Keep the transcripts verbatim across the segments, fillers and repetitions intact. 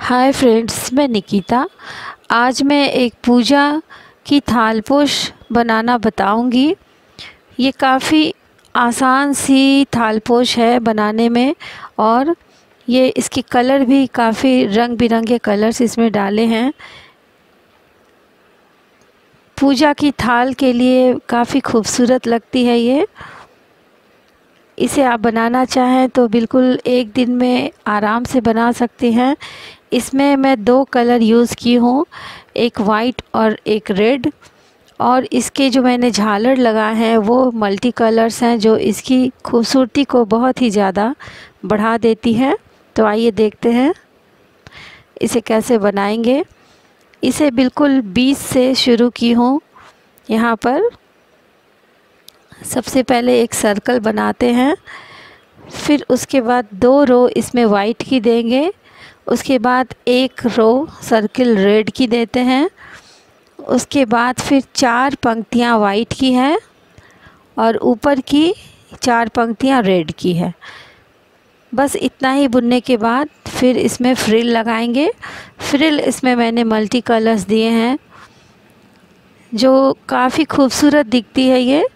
Hi friends, मैं निकिता। आज मैं एक पूजा की थालपोश बनाना बताऊंगी। ये काफ़ी आसान सी थालपोश है बनाने में, और ये इसकी कलर भी काफ़ी रंग बिरंगे कलर्स इसमें डाले हैं। पूजा की थाल के लिए काफ़ी खूबसूरत लगती है ये। इसे आप बनाना चाहें तो बिल्कुल एक दिन में आराम से बना सकते हैं। इसमें मैं दो कलर यूज़ की हूँ, एक वाइट और एक रेड। और इसके जो मैंने झालर लगाए हैं वो मल्टी कलर्स हैं, जो इसकी खूबसूरती को बहुत ही ज़्यादा बढ़ा देती है। तो आइए देखते हैं इसे कैसे बनाएंगे। इसे बिल्कुल बीच से शुरू की हूँ। यहाँ पर सबसे पहले एक सर्कल बनाते हैं, फिर उसके बाद दो रो इसमें वाइट की देंगे, उसके बाद एक रो सर्किल रेड की देते हैं, उसके बाद फिर चार पंक्तियाँ वाइट की हैं और ऊपर की चार पंक्तियाँ रेड की है। बस इतना ही बुनने के बाद फिर इसमें फ्रिल लगाएंगे। फ्रिल इसमें मैंने मल्टी कलर्स दिए हैं, जो काफ़ी खूबसूरत दिखती है ये।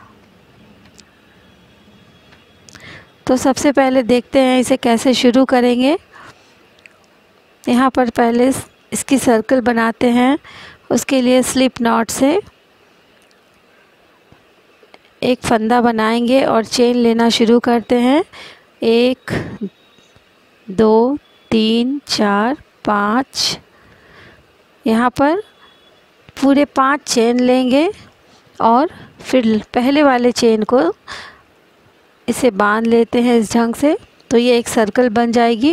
तो सबसे पहले देखते हैं इसे कैसे शुरू करेंगे। यहाँ पर पहले इसकी सर्कल बनाते हैं। उसके लिए स्लिप नॉट से एक फंदा बनाएंगे और चेन लेना शुरू करते हैं। एक, दो, तीन, चार, पाँच। यहाँ पर पूरे पांच चेन लेंगे और फिर पहले वाले चेन को इसे बांध लेते हैं इस ढंग से, तो ये एक सर्कल बन जाएगी।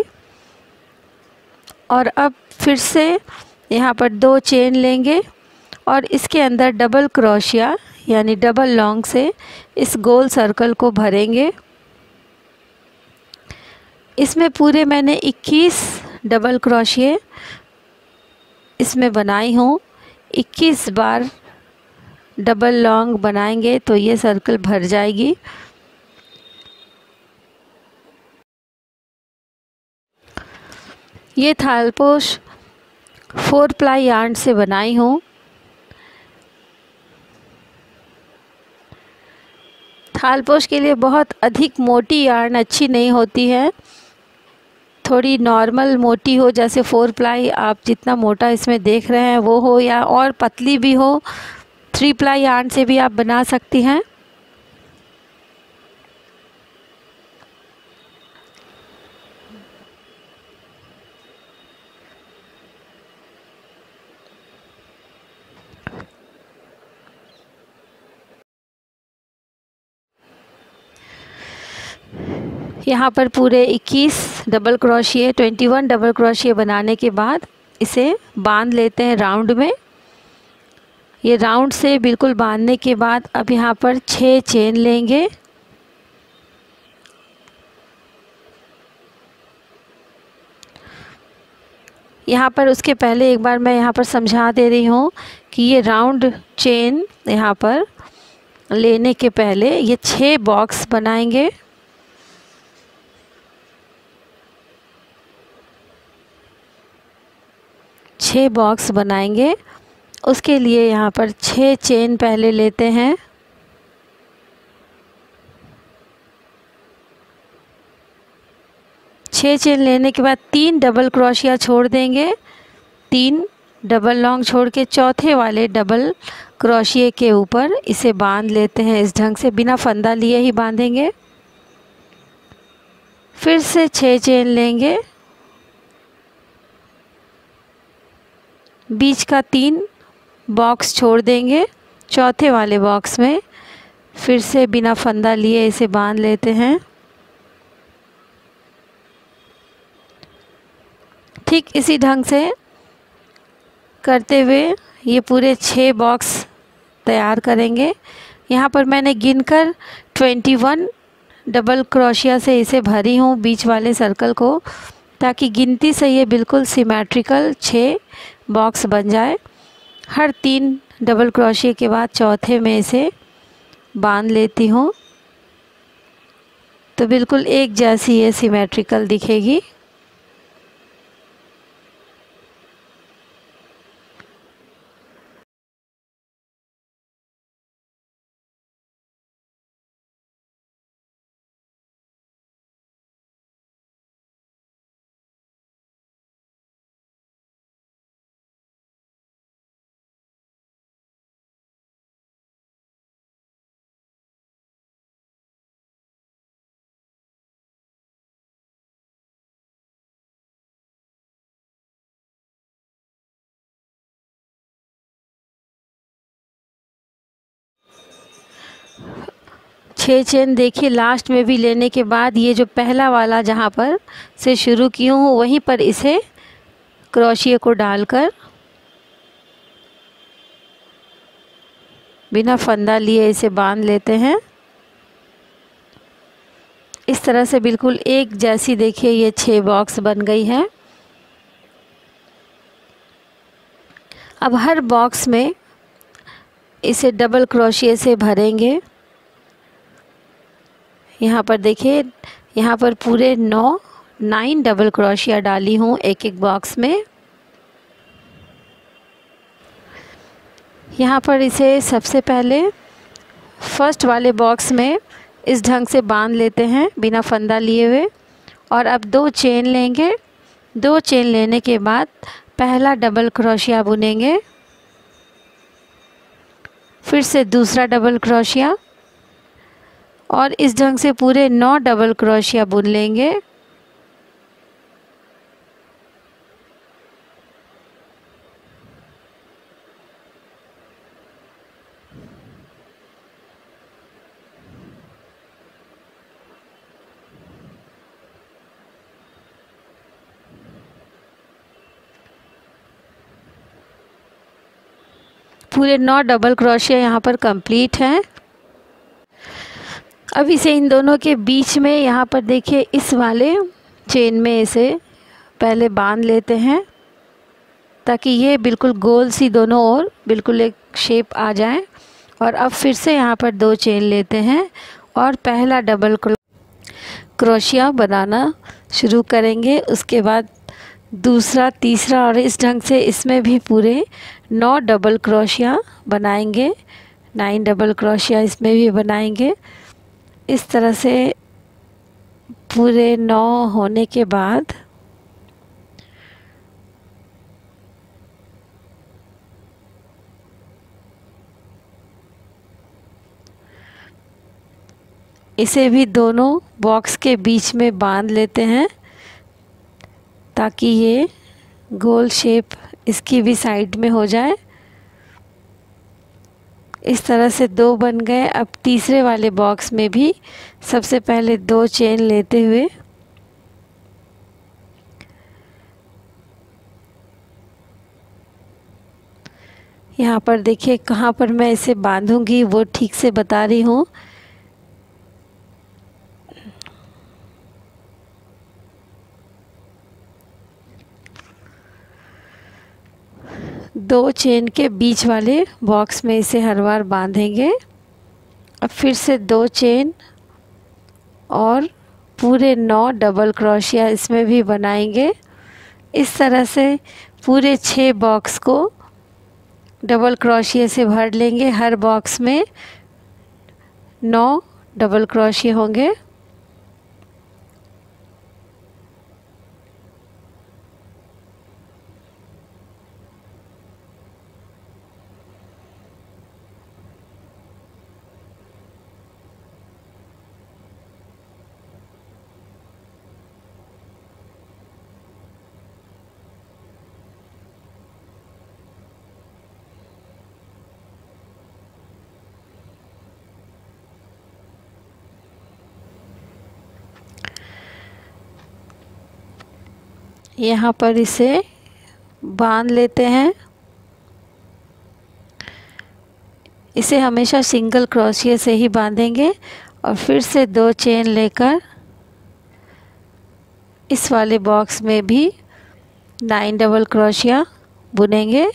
और अब फिर से यहाँ पर दो चेन लेंगे और इसके अंदर डबल क्रोशिया यानी डबल लॉन्ग से इस गोल सर्कल को भरेंगे। इसमें पूरे मैंने इक्कीस डबल क्रोशिये इसमें बनाई हूँ। इक्कीस बार डबल लॉन्ग बनाएंगे तो ये सर्कल भर जाएगी। ये थालपोश फोर प्लाई यार्न से बनाई हूँ। थालपोश के लिए बहुत अधिक मोटी यार्न अच्छी नहीं होती है, थोड़ी नॉर्मल मोटी हो, जैसे फोर प्लाई आप जितना मोटा इसमें देख रहे हैं वो हो, या और पतली भी हो। थ्री प्लाई यार्न से भी आप बना सकती हैं। यहाँ पर पूरे इक्कीस डबल क्रोशिये इक्कीस डबल क्रोशिये बनाने के बाद इसे बांध लेते हैं राउंड में। ये राउंड से बिल्कुल बांधने के बाद अब यहाँ पर छः चेन लेंगे। यहाँ पर उसके पहले एक बार मैं यहाँ पर समझा दे रही हूँ कि ये राउंड चेन यहाँ पर लेने के पहले ये छः बॉक्स बनाएंगे। छः बॉक्स बनाएंगे, उसके लिए यहाँ पर छः चेन पहले लेते हैं। छः चेन लेने के बाद तीन डबल क्रोशिया छोड़ देंगे। तीन डबल लॉन्ग छोड़ के चौथे वाले डबल क्रोशिये के ऊपर इसे बांध लेते हैं इस ढंग से, बिना फंदा लिए ही बांधेंगे। फिर से छः चेन लेंगे, बीच का तीन बॉक्स छोड़ देंगे, चौथे वाले बॉक्स में फिर से बिना फंदा लिए इसे बांध लेते हैं। ठीक इसी ढंग से करते हुए ये पूरे छः बॉक्स तैयार करेंगे। यहाँ पर मैंने गिनकर इक्कीस डबल क्रोशिया से इसे भरी हूँ बीच वाले सर्कल को, ताकि गिनती से ये बिल्कुल सिमेट्रिकल छः बॉक्स बन जाए। हर तीन डबल क्रोशिये के बाद चौथे में इसे बांध लेती हूँ, तो बिल्कुल एक जैसी ये सिमेट्रिकल दिखेगी। छः चेन देखिए लास्ट में भी लेने के बाद ये जो पहला वाला जहाँ पर से शुरू की हूँ वहीं पर इसे क्रोशिया को डालकर बिना फंदा लिए इसे बांध लेते हैं। इस तरह से बिल्कुल एक जैसी देखिए ये छः बॉक्स बन गई है। अब हर बॉक्स में इसे डबल क्रोशिया से भरेंगे। यहाँ पर देखिए यहाँ पर पूरे नौ नाइन डबल क्रोशिया डाली हूँ एक एक बॉक्स में। यहाँ पर इसे सबसे पहले फर्स्ट वाले बॉक्स में इस ढंग से बांध लेते हैं बिना फंदा लिए हुए, और अब दो चेन लेंगे। दो चेन लेने के बाद पहला डबल क्रोशिया बुनेंगे, फिर से दूसरा डबल क्रोशिया, और इस ढंग से पूरे नौ डबल क्रोशिया बुन लेंगे। पूरे नौ डबल क्रोशिया यहाँ पर कंप्लीट हैं। अब इसे इन दोनों के बीच में यहाँ पर देखिए इस वाले चेन में इसे पहले बांध लेते हैं ताकि ये बिल्कुल गोल सी दोनों ओर बिल्कुल एक शेप आ जाए। और अब फिर से यहाँ पर दो चेन लेते हैं और पहला डबल क्रोशिया बनाना शुरू करेंगे। उसके बाद दूसरा, तीसरा, और इस ढंग से इसमें भी पूरे नौ डबल क्रोशिया बनाएंगे। नाइन डबल क्रोशिया इसमें भी बनाएंगे। इस तरह से पूरे नौ होने के बाद इसे भी दोनों बॉक्स के बीच में बांध लेते हैं ताकि ये गोल शेप इसकी भी साइड में हो जाए। इस तरह से दो बन गए। अब तीसरे वाले बॉक्स में भी सबसे पहले दो चेन लेते हुए यहाँ पर देखिए कहाँ पर मैं इसे बांधूंगी वो ठीक से बता रही हूँ। दो चेन के बीच वाले बॉक्स में इसे हर बार बांधेंगे। अब फिर से दो चेन और पूरे नौ डबल क्रोशिया इसमें भी बनाएंगे। इस तरह से पूरे छः बॉक्स को डबल क्रोशिया से भर लेंगे। हर बॉक्स में नौ डबल क्रोशिया होंगे। यहाँ पर इसे बांध लेते हैं। इसे हमेशा सिंगल क्रोशिया से ही बांधेंगे और फिर से दो चेन लेकर इस वाले बॉक्स में भी नाइन डबल क्रोशिया बुनेंगे।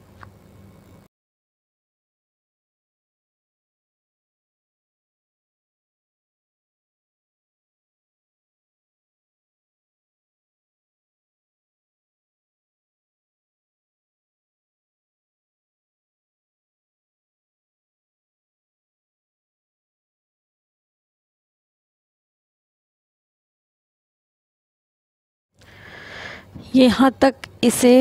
यहाँ तक इसे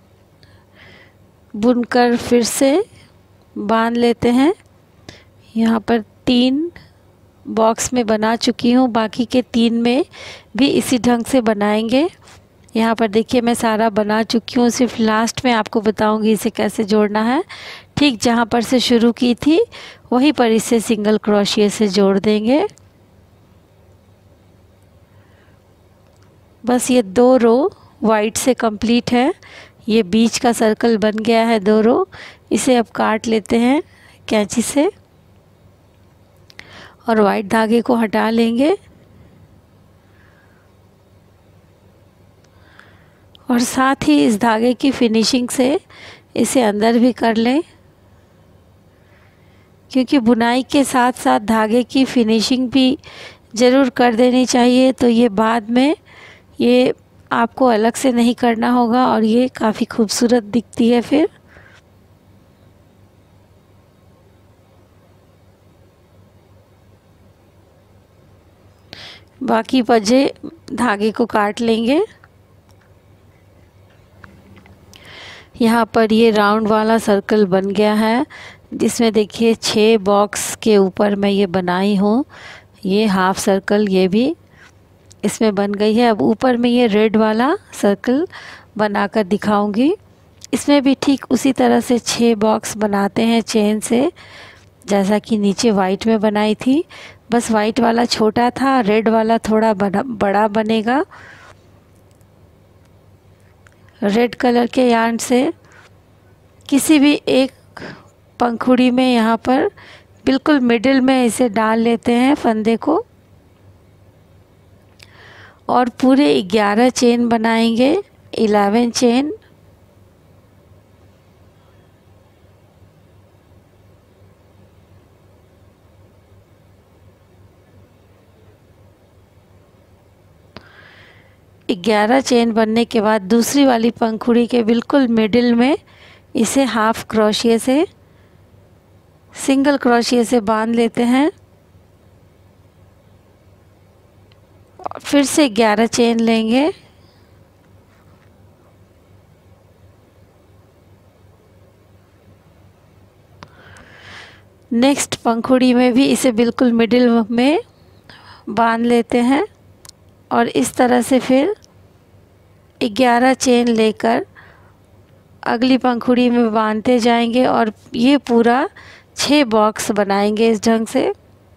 बुनकर फिर से बांध लेते हैं। यहाँ पर तीन बॉक्स में बना चुकी हूँ, बाकी के तीन में भी इसी ढंग से बनाएंगे। यहाँ पर देखिए मैं सारा बना चुकी हूँ, सिर्फ लास्ट में आपको बताऊँगी इसे कैसे जोड़ना है। ठीक जहाँ पर से शुरू की थी वहीं पर इसे सिंगल क्रोशिया से जोड़ देंगे। बस ये दो रो वाइट से कंप्लीट है। ये बीच का सर्कल बन गया है दो रो। इसे अब काट लेते हैं कैंची से और वाइट धागे को हटा लेंगे और साथ ही इस धागे की फिनिशिंग से इसे अंदर भी कर लें, क्योंकि बुनाई के साथ साथ धागे की फिनिशिंग भी ज़रूर कर देनी चाहिए। तो ये बाद में ये आपको अलग से नहीं करना होगा और ये काफ़ी खूबसूरत दिखती है फिर। बाकी बचे धागे को काट लेंगे। यहाँ पर ये राउंड वाला सर्कल बन गया है, जिसमें देखिए छः बॉक्स के ऊपर मैं ये बनाई हूँ। ये हाफ सर्कल ये भी इसमें बन गई है। अब ऊपर में ये रेड वाला सर्कल बनाकर दिखाऊंगी। इसमें भी ठीक उसी तरह से छः बॉक्स बनाते हैं चेन से, जैसा कि नीचे वाइट में बनाई थी। बस वाइट वाला छोटा था, रेड वाला थोड़ा बड़ा बड़ा बनेगा। रेड कलर के यार्न से किसी भी एक पंखुड़ी में यहाँ पर बिल्कुल मिडिल में इसे डाल लेते हैं फंदे को और पूरे ग्यारह चेन बनाएंगे, इलेवन चेन। ग्यारह चेन बनने के बाद दूसरी वाली पंखुड़ी के बिल्कुल मिडिल में इसे हाफ क्रोशिया से सिंगल क्रोशिया से बांध लेते हैं। फिर से ग्यारह चेन लेंगे। नेक्स्ट पंखुड़ी में भी इसे बिल्कुल मिडिल में बांध लेते हैं और इस तरह से फिर ग्यारह चेन लेकर अगली पंखुड़ी में बांधते जाएंगे और ये पूरा छः बॉक्स बनाएंगे इस ढंग से।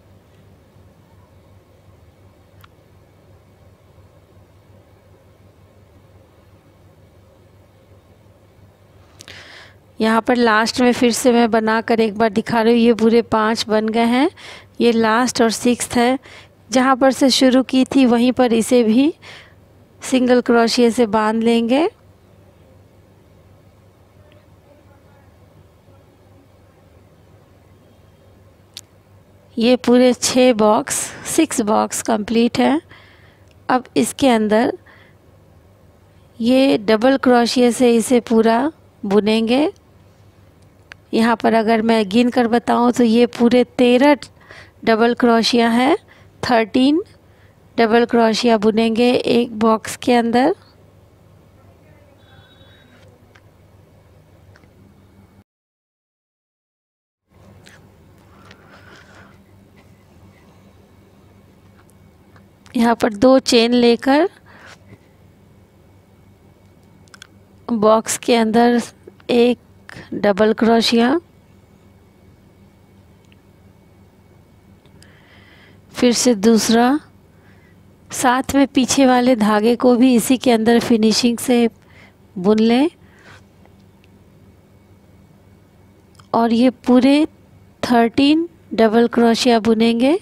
यहाँ पर लास्ट में फिर से मैं बनाकर एक बार दिखा रही हूँ। ये पूरे पांच बन गए हैं। ये लास्ट और सिक्स्थ है। जहाँ पर से शुरू की थी वहीं पर इसे भी सिंगल क्रोशिया से बांध लेंगे। ये पूरे छः बॉक्स सिक्स बॉक्स कंप्लीट है। अब इसके अंदर ये डबल क्रोशिया से इसे पूरा बुनेंगे। यहाँ पर अगर मैं गिन कर बताऊँ तो ये पूरे तेरह डबल क्रोशिया है। थर्टीन डबल क्रोशिया बुनेंगे एक बॉक्स के अंदर। यहाँ पर दो चेन लेकर बॉक्स के अंदर एक डबल क्रोशिया, फिर से दूसरा, साथ में पीछे वाले धागे को भी इसी के अंदर फिनिशिंग से बुन लें और ये पूरे थर्टीन डबल क्रोशिया बुनेंगे।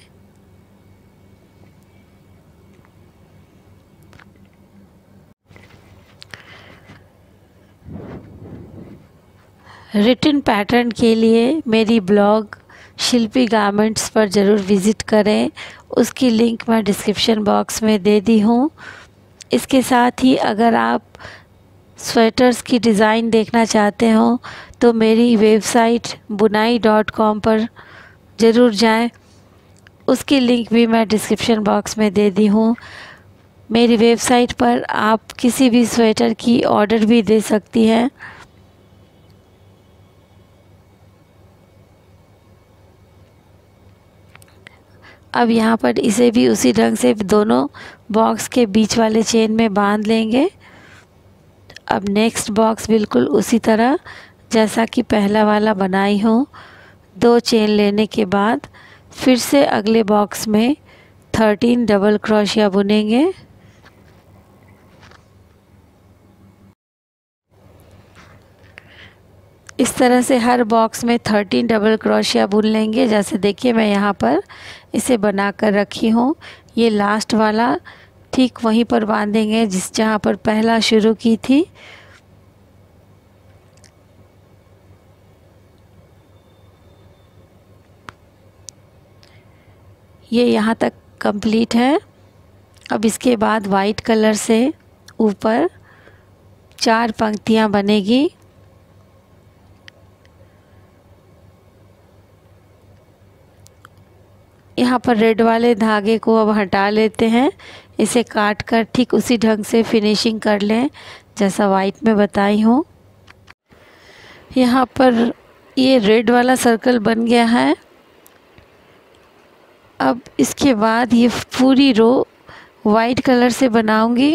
रिटन पैटर्न के लिए मेरी ब्लॉग शिल्पी गारमेंट्स पर ज़रूर विज़िट करें। उसकी लिंक मैं डिस्क्रिप्शन बॉक्स में दे दी हूँ। इसके साथ ही अगर आप स्वेटर्स की डिज़ाइन देखना चाहते हो तो मेरी वेबसाइट बुनाई डॉट कॉम पर ज़रूर जाएं। उसकी लिंक भी मैं डिस्क्रिप्शन बॉक्स में दे दी हूँ। मेरी वेबसाइट पर आप किसी भी स्वेटर की ऑर्डर भी दे सकती हैं। अब यहाँ पर इसे भी उसी ढंग से दोनों बॉक्स के बीच वाले चेन में बांध लेंगे। अब नेक्स्ट बॉक्स बिल्कुल उसी तरह जैसा कि पहला वाला बनाई हूँ। दो चेन लेने के बाद फिर से अगले बॉक्स में थर्टीन डबल क्रोशिया बुनेंगे। इस तरह से हर बॉक्स में थर्टीन डबल क्रोशिया बुन लेंगे। जैसे देखिए मैं यहाँ पर इसे बना कर रखी हूँ। ये लास्ट वाला ठीक वहीं पर बांधेंगे जिस जहाँ पर पहला शुरू की थी। ये यहाँ तक कंप्लीट है। अब इसके बाद वाइट कलर से ऊपर चार पंक्तियाँ बनेगी। यहाँ पर रेड वाले धागे को अब हटा लेते हैं। इसे काट कर ठीक उसी ढंग से फिनिशिंग कर लें जैसा वाइट में बताई हूँ। यहाँ पर ये रेड वाला सर्कल बन गया है। अब इसके बाद ये पूरी रो वाइट कलर से बनाऊंगी।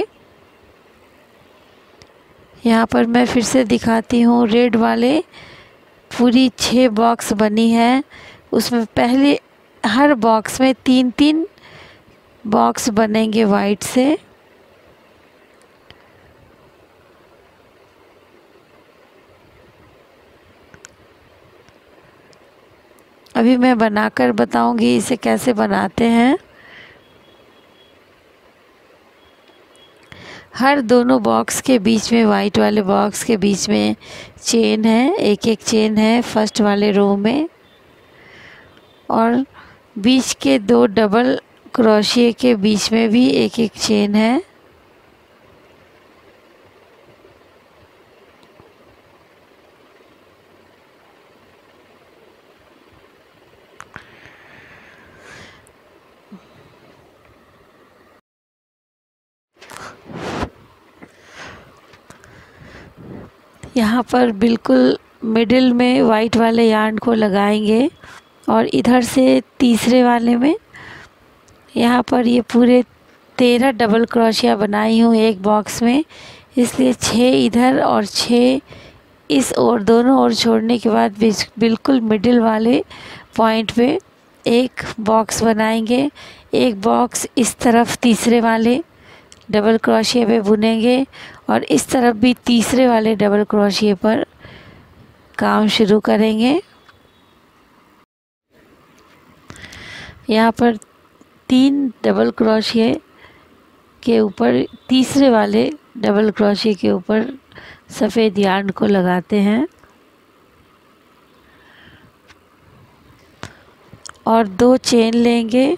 यहाँ पर मैं फिर से दिखाती हूँ। रेड वाले पूरी छः बॉक्स बनी है। उसमें पहले हर बॉक्स में तीन तीन बॉक्स बनेंगे वाइट से। अभी मैं बनाकर बताऊंगी इसे कैसे बनाते हैं। हर दोनों बॉक्स के बीच में, वाइट वाले बॉक्स के बीच में चेन है, एक एक चेन है फर्स्ट वाले रो में, और बीच के दो डबल क्रोशिया के बीच में भी एक एक चेन है। यहाँ पर बिल्कुल मिडिल में वाइट वाले यार्न को लगाएंगे और इधर से तीसरे वाले में यहाँ पर ये पूरे तेरह डबल क्रोशिया बनाई हूँ एक बॉक्स में, इसलिए छः इधर और छः इस और दोनों ओर छोड़ने के बाद बिल्कुल मिडिल वाले पॉइंट पे एक बॉक्स बनाएंगे। एक बॉक्स इस तरफ तीसरे वाले डबल क्रोशिया पे बुनेंगे और इस तरफ भी तीसरे वाले डबल क्रोशिया पर काम शुरू करेंगे। यहाँ पर तीन डबल क्रोशिया के ऊपर तीसरे वाले डबल क्रोशिया के ऊपर सफ़ेद यार्न को लगाते हैं और दो चेन लेंगे।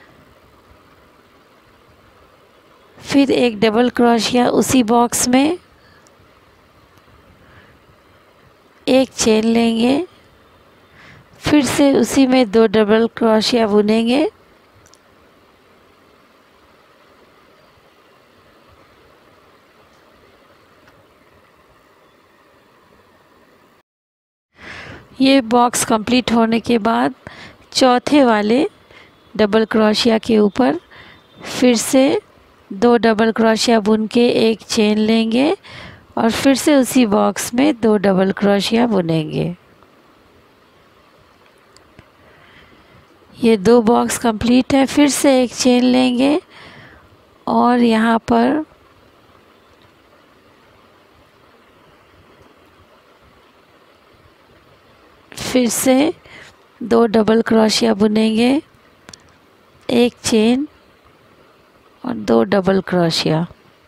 फिर एक डबल क्रोशिया उसी बॉक्स में, एक चेन लेंगे, फिर से उसी में दो डबल क्रोशिया बुनेंगे। ये बॉक्स कंप्लीट होने के बाद चौथे वाले डबल क्रोशिया के ऊपर फिर से दो डबल क्रोशिया बुन के एक चेन लेंगे और फिर से उसी बॉक्स में दो डबल क्रोशिया बुनेंगे। ये दो बॉक्स कंप्लीट है। फिर से एक चेन लेंगे और यहाँ पर फिर से दो डबल क्रोशिया बुनेंगे, एक चेन और दो डबल क्रोशिया।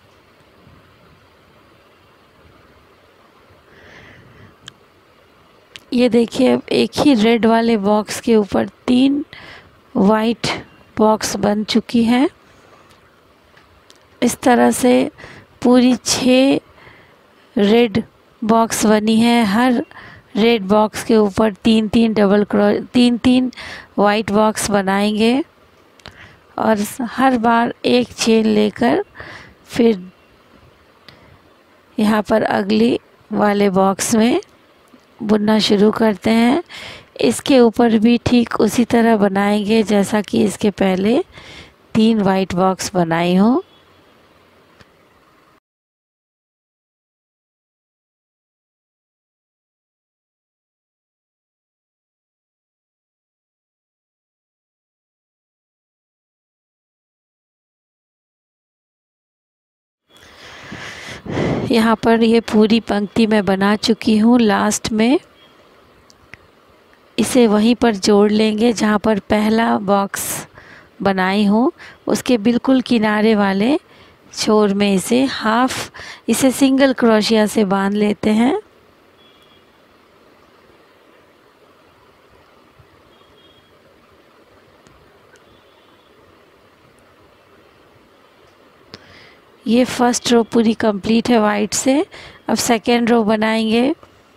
ये देखिए अब एक ही रेड वाले बॉक्स के ऊपर तीन वाइट बॉक्स बन चुकी है। इस तरह से पूरी छः रेड बॉक्स बनी है। हर रेड बॉक्स के ऊपर तीन तीन डबल क्रो तीन तीन वाइट बॉक्स बनाएंगे और हर बार एक चेन लेकर फिर यहाँ पर अगली वाले बॉक्स में बुनना शुरू करते हैं। इसके ऊपर भी ठीक उसी तरह बनाएंगे जैसा कि इसके पहले तीन वाइट बॉक्स बनाई हूँ। यहाँ पर ये पूरी पंक्ति मैं बना चुकी हूँ। लास्ट में इसे वहीं पर जोड़ लेंगे जहाँ पर पहला बॉक्स बनाई हूँ, उसके बिल्कुल किनारे वाले छोर में इसे हाफ इसे सिंगल क्रोशिया से बांध लेते हैं। ये फर्स्ट रो पूरी कंप्लीट है वाइट से। अब सेकेंड रो बनाएंगे।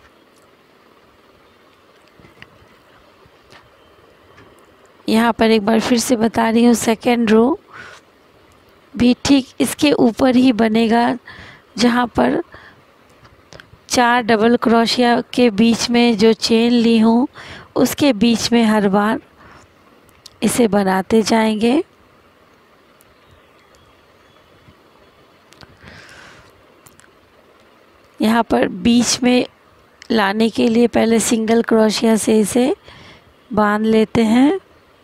यहाँ पर एक बार फिर से बता रही हूँ, सेकेंड रो भी ठीक इसके ऊपर ही बनेगा जहाँ पर चार डबल क्रोशिया के बीच में जो चेन ली हूँ उसके बीच में हर बार इसे बनाते जाएंगे। यहाँ पर बीच में लाने के लिए पहले सिंगल क्रोशिया से इसे बांध लेते हैं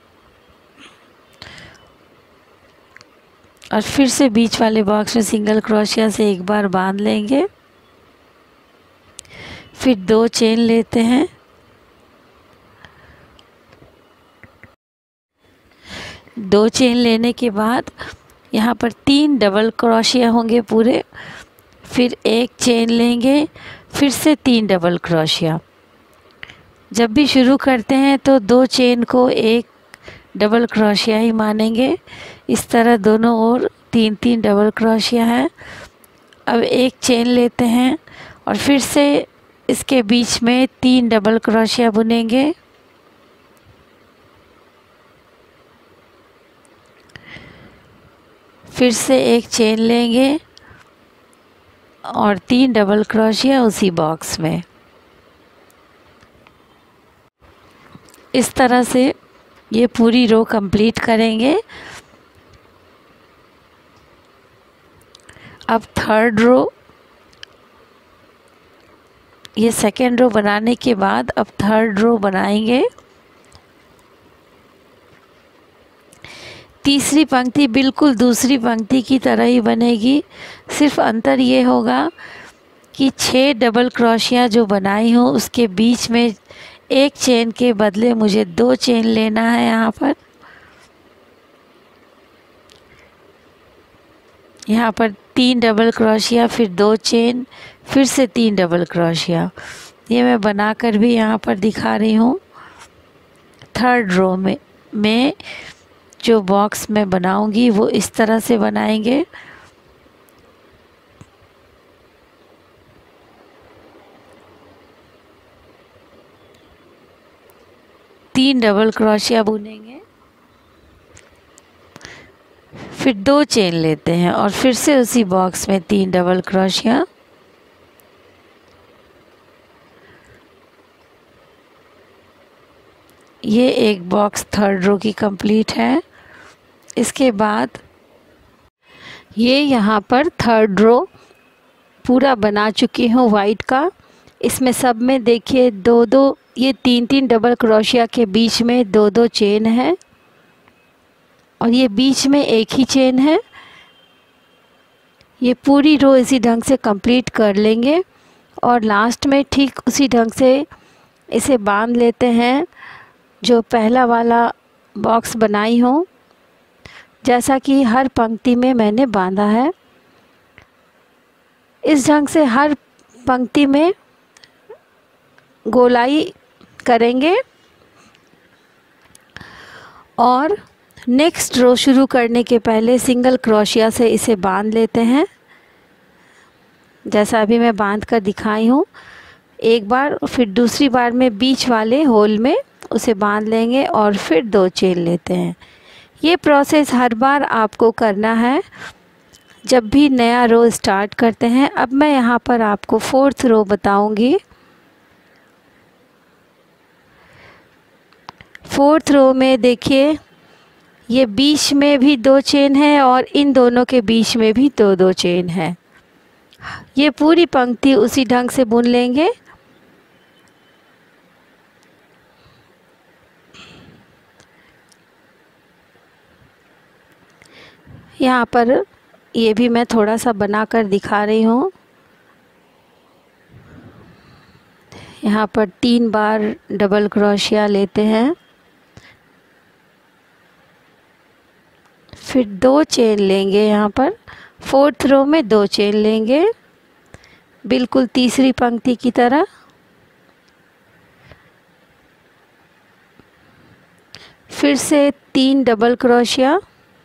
और फिर से बीच वाले बॉक्स में सिंगल क्रोशिया से एक बार बांध लेंगे। फिर दो चेन लेते हैं। दो चेन लेने के बाद यहाँ पर तीन डबल क्रोशिया होंगे पूरे। फिर एक चेन लेंगे, फिर से तीन डबल क्रोशिया। जब भी शुरू करते हैं तो दो चेन को एक डबल क्रोशिया ही मानेंगे। इस तरह दोनों ओर तीन तीन डबल क्रोशिया है। अब एक चेन लेते हैं और फिर से इसके बीच में तीन डबल क्रोशिया बुनेंगे। फिर से एक चेन लेंगे और तीन डबल क्रोशिया उसी बॉक्स में। इस तरह से ये पूरी रो कंप्लीट करेंगे। अब थर्ड रो, ये सेकेंड रो बनाने के बाद अब थर्ड रो बनाएंगे। तीसरी पंक्ति बिल्कुल दूसरी पंक्ति की तरह ही बनेगी, सिर्फ अंतर ये होगा कि छः डबल क्रोशिया जो बनाई हूँ उसके बीच में एक चेन के बदले मुझे दो चेन लेना है। यहाँ पर यहाँ पर तीन डबल क्रोशिया, फिर दो चेन, फिर से तीन डबल क्रोशिया। ये मैं बनाकर भी यहाँ पर दिखा रही हूँ। थर्ड रो में मैं जो बॉक्स में बनाऊंगी वो इस तरह से बनाएंगे। तीन डबल क्रोशिया बुनेंगे, फिर दो चेन लेते हैं और फिर से उसी बॉक्स में तीन डबल क्रोशिया। ये एक बॉक्स थर्ड रो की कंप्लीट है। इसके बाद ये यहाँ पर थर्ड रो पूरा बना चुकी हूँ वाइट का। इसमें सब में देखिए दो दो ये तीन तीन डबल क्रोशिया के बीच में दो दो चेन है और ये बीच में एक ही चेन है। ये पूरी रो इसी ढंग से कंप्लीट कर लेंगे और लास्ट में ठीक उसी ढंग से इसे बांध लेते हैं जो पहला वाला बॉक्स बनाई हूँ, जैसा कि हर पंक्ति में मैंने बांधा है। इस ढंग से हर पंक्ति में गोलाई करेंगे और नेक्स्ट रो शुरू करने के पहले सिंगल क्रोशिया से इसे बांध लेते हैं, जैसा अभी मैं बांध कर दिखाई हूँ। एक बार फिर दूसरी बार में बीच वाले होल में उसे बांध लेंगे और फिर दो चेन लेते हैं। ये प्रोसेस हर बार आपको करना है जब भी नया रो स्टार्ट करते हैं। अब मैं यहाँ पर आपको फोर्थ रो बताऊंगी। फोर्थ रो में देखिए ये बीच में भी दो चेन है और इन दोनों के बीच में भी दो दो चेन है। ये पूरी पंक्ति उसी ढंग से बुन लेंगे। यहाँ पर ये भी मैं थोड़ा सा बना कर दिखा रही हूँ। यहाँ पर तीन बार डबल क्रोशिया लेते हैं, फिर दो चेन लेंगे। यहाँ पर फोर्थ रो में दो चेन लेंगे, बिल्कुल तीसरी पंक्ति की तरह। फिर से तीन डबल क्रोशिया,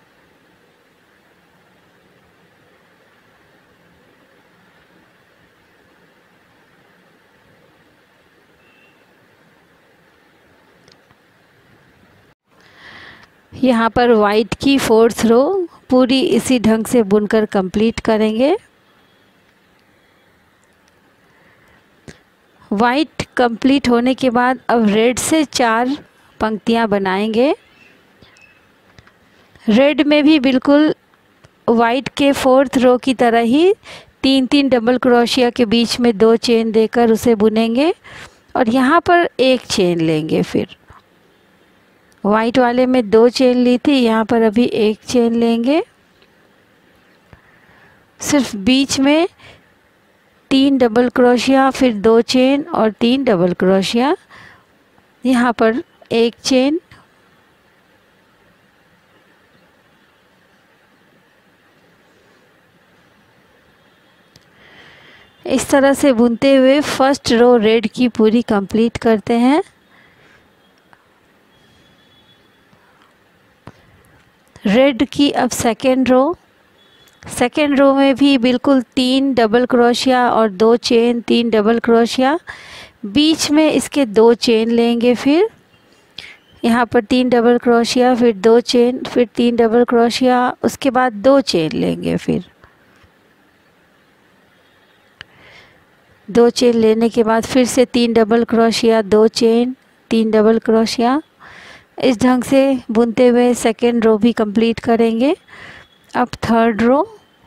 यहाँ पर वाइट की फोर्थ रो पूरी इसी ढंग से बुनकर कंप्लीट करेंगे। वाइट कंप्लीट होने के बाद अब रेड से चार पंक्तियाँ बनाएंगे। रेड में भी बिल्कुल वाइट के फोर्थ रो की तरह ही तीन तीन डबल क्रोशिया के बीच में दो चेन देकर उसे बुनेंगे और यहाँ पर एक चेन लेंगे। फिर वाइट वाले में दो चेन ली थी, यहाँ पर अभी एक चेन लेंगे। सिर्फ बीच में तीन डबल क्रोशिया, फिर दो चेन और तीन डबल क्रोशिया, यहाँ पर एक चेन। इस तरह से बुनते हुए फर्स्ट रो रेड की पूरी कंप्लीट करते हैं। रेड की अब सेकेंड रो, सेकेंड रो में भी बिल्कुल तीन डबल क्रोशिया और दो चेन, तीन डबल क्रोशिया, बीच में इसके दो चेन लेंगे। फिर यहाँ पर तीन डबल क्रोशिया, फिर दो चेन, फिर तीन डबल क्रोशिया, उसके बाद दो चेन लेंगे। फिर दो चेन लेने के बाद फिर से तीन डबल क्रोशिया, दो चेन, तीन डबल क्रोशिया, इस ढंग से बुनते हुए सेकेंड रो भी कंप्लीट करेंगे। अब third row,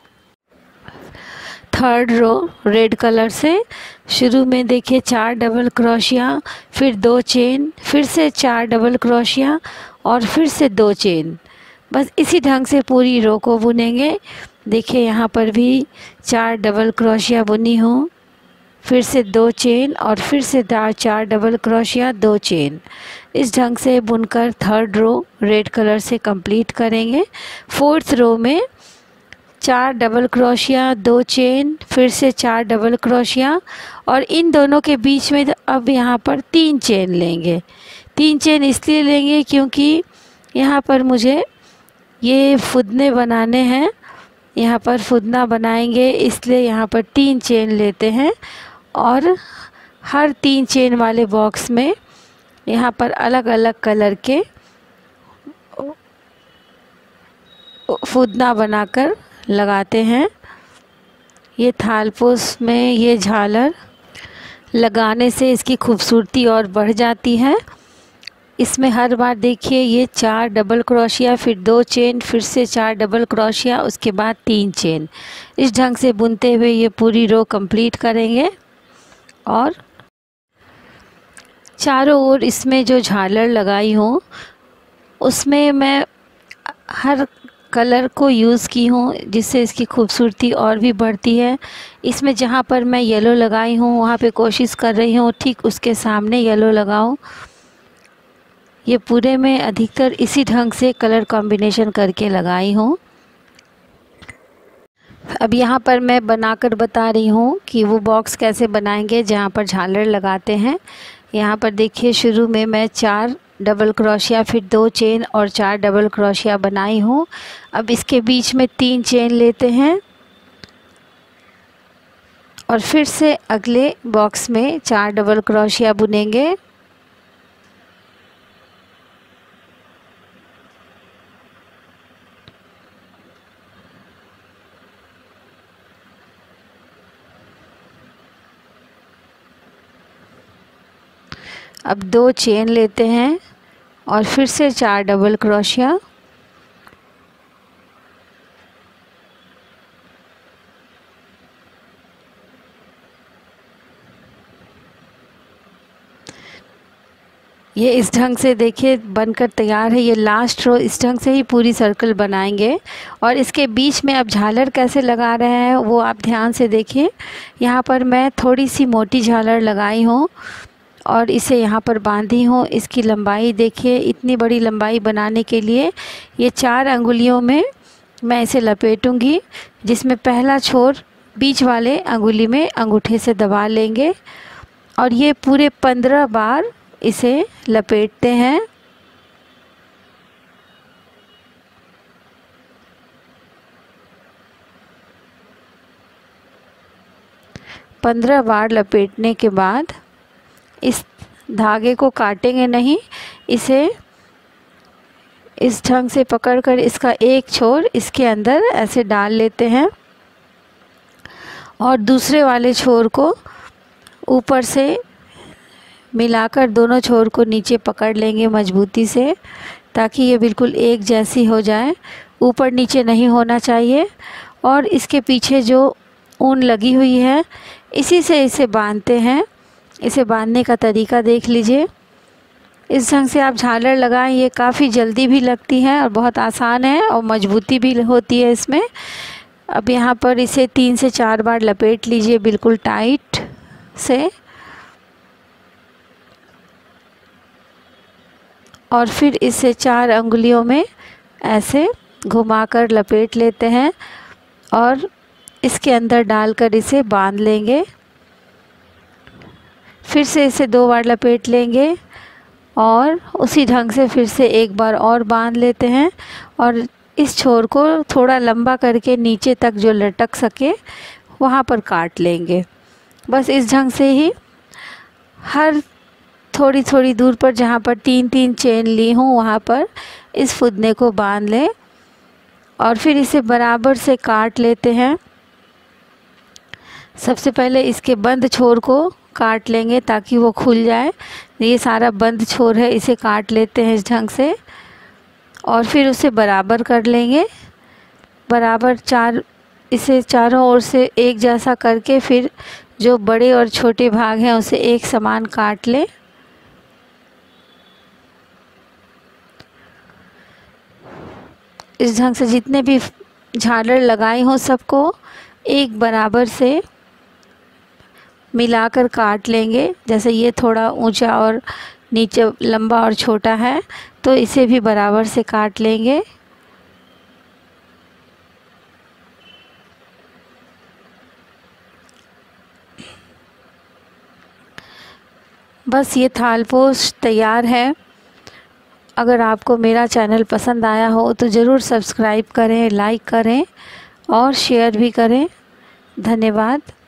third row red colour से शुरू में देखिए चार डबल क्रोशिया, फिर दो चेन, फिर से चार डबल क्रोशिया और फिर से दो चेन। बस इसी ढंग से पूरी रो को बुनेंगे। देखिए यहाँ पर भी चार डबल क्रोशिया बुनी हूँ, फिर से दो चेन और फिर से चार डबल क्रोशिया, दो चेन। इस ढंग से बुनकर थर्ड रो रेड कलर से कंप्लीट करेंगे। फोर्थ रो में चार डबल क्रोशिया, दो चेन, फिर से चार डबल क्रोशिया और इन दोनों के बीच में अब यहाँ पर तीन चेन लेंगे। तीन चेन इसलिए लेंगे क्योंकि यहाँ पर मुझे ये फुदने बनाने हैं, यहाँ पर फुदना बनाएंगे, इसलिए यहाँ पर तीन चेन लेते हैं और हर तीन चेन वाले बॉक्स में यहाँ पर अलग अलग कलर के फुदना बनाकर लगाते हैं। ये थालपोस में ये झालर लगाने से इसकी खूबसूरती और बढ़ जाती है। इसमें हर बार देखिए ये चार डबल क्रोशिया, फिर दो चेन, फिर से चार डबल क्रोशिया, उसके बाद तीन चेन। इस ढंग से बुनते हुए ये पूरी रो कंप्लीट करेंगे और चारों ओर इसमें जो झालर लगाई हूँ उसमें मैं हर कलर को यूज़ की हूँ, जिससे इसकी खूबसूरती और भी बढ़ती है। इसमें जहाँ पर मैं येलो लगाई हूँ वहाँ पे कोशिश कर रही हूँ ठीक उसके सामने येलो लगाऊँ। ये पूरे में अधिकतर इसी ढंग से कलर कॉम्बिनेशन करके लगाई हूँ। अब यहाँ पर मैं बनाकर बता रही हूँ कि वो बॉक्स कैसे बनाएंगे जहाँ पर झालर लगाते हैं। यहाँ पर देखिए शुरू में मैं चार डबल क्रोशिया, फिर दो चेन और चार डबल क्रोशिया बनाई हूँ। अब इसके बीच में तीन चेन लेते हैं और फिर से अगले बॉक्स में चार डबल क्रोशिया बुनेंगे। अब दो चेन लेते हैं और फिर से चार डबल क्रोशिया, ये इस ढंग से देखिए बनकर तैयार है। ये लास्ट रो इस ढंग से ही पूरी सर्कल बनाएंगे। और इसके बीच में अब झालर कैसे लगा रहे हैं वो आप ध्यान से देखिए। यहाँ पर मैं थोड़ी सी मोटी झालर लगाई हूँ और इसे यहाँ पर बांधी हूँ। इसकी लंबाई देखिए, इतनी बड़ी लंबाई बनाने के लिए ये चार अंगुलियों में मैं इसे लपेटूंगी, जिसमें पहला छोर बीच वाले अंगुली में अंगूठे से दबा लेंगे और ये पूरे पंद्रह बार इसे लपेटते हैं। पंद्रह बार लपेटने के बाद इस धागे को काटेंगे नहीं, इसे इस ढंग से पकड़कर इसका एक छोर इसके अंदर ऐसे डाल लेते हैं और दूसरे वाले छोर को ऊपर से मिलाकर दोनों छोर को नीचे पकड़ लेंगे मजबूती से, ताकि ये बिल्कुल एक जैसी हो जाए, ऊपर नीचे नहीं होना चाहिए। और इसके पीछे जो ऊन लगी हुई है इसी से इसे बांधते हैं। इसे बांधने का तरीका देख लीजिए। इस ढंग से आप झालर लगाएं, ये काफ़ी जल्दी भी लगती है और बहुत आसान है और मजबूती भी होती है इसमें। अब यहाँ पर इसे तीन से चार बार लपेट लीजिए बिल्कुल टाइट से और फिर इसे चार अंगुलियों में ऐसे घुमाकर लपेट लेते हैं और इसके अंदर डालकर इसे बांध लेंगे। फिर से इसे दो बार लपेट लेंगे और उसी ढंग से फिर से एक बार और बांध लेते हैं और इस छोर को थोड़ा लंबा करके नीचे तक जो लटक सके वहाँ पर काट लेंगे। बस इस ढंग से ही हर थोड़ी थोड़ी दूर पर जहाँ पर तीन तीन चेन ली हूँ वहाँ पर इस फुदने को बांध लें और फिर इसे बराबर से काट लेते हैं। सबसे पहले इसके बंद छोर को काट लेंगे ताकि वो खुल जाए। ये सारा बंद छोर है, इसे काट लेते हैं इस ढंग से और फिर उसे बराबर कर लेंगे। बराबर चार इसे चारों ओर से एक जैसा करके फिर जो बड़े और छोटे भाग हैं उसे एक समान काट लें। इस ढंग से जितने भी झालर लगाई हो सबको एक बराबर से मिलाकर काट लेंगे। जैसे ये थोड़ा ऊंचा और नीचे लंबा और छोटा है तो इसे भी बराबर से काट लेंगे। बस ये थालपोश तैयार है। अगर आपको मेरा चैनल पसंद आया हो तो ज़रूर सब्सक्राइब करें, लाइक करें और शेयर भी करें। धन्यवाद।